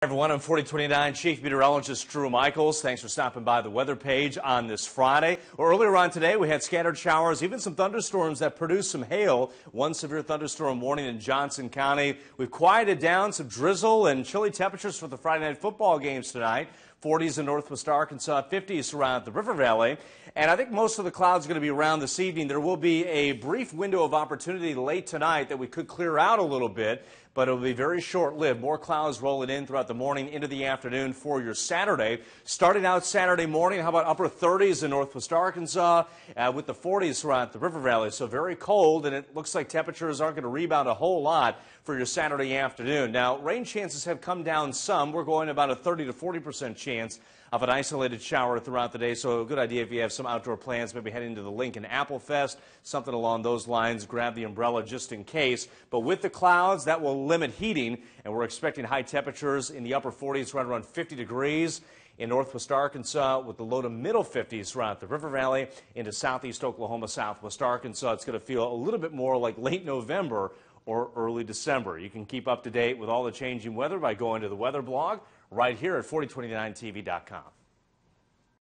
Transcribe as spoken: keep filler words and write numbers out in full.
Everyone, I'm forty twenty-nine Chief Meteorologist Drew Michaels. Thanks for stopping by the weather page on this Friday. Well, earlier on today, we had scattered showers, even some thunderstorms that produced some hail. One severe thunderstorm warning in Johnson County. We've quieted down some drizzle and chilly temperatures for the Friday night football games tonight. forties in northwest Arkansas, fifties around the River Valley. And I think most of the clouds are going to be around this evening. There will be a brief window of opportunity late tonight that we could clear out a little bit, but it will be very short-lived. More clouds rolling in throughout the morning into the afternoon for your Saturday. Starting out Saturday morning, how about upper thirties in northwest Arkansas uh, with the forties throughout the River Valley. So very cold, and it looks like temperatures aren't going to rebound a whole lot for your Saturday afternoon. Now, rain chances have come down some. We're going about a thirty to forty percent chance of an isolated shower throughout the day. So a good idea if you have some outdoor plans, maybe heading to the Lincoln Apple Fest, something along those lines. Grab the umbrella just in case. But with the clouds, that will limit heating, and we're expecting high temperatures in the upper forties, right around fifty degrees in northwest Arkansas, with the low to middle fifties throughout the River Valley into southeast Oklahoma, southwest Arkansas. It's going to feel a little bit more like late November or early December. You can keep up to date with all the changing weather by going to the weather blog right here at forty twenty-nine T V dot com.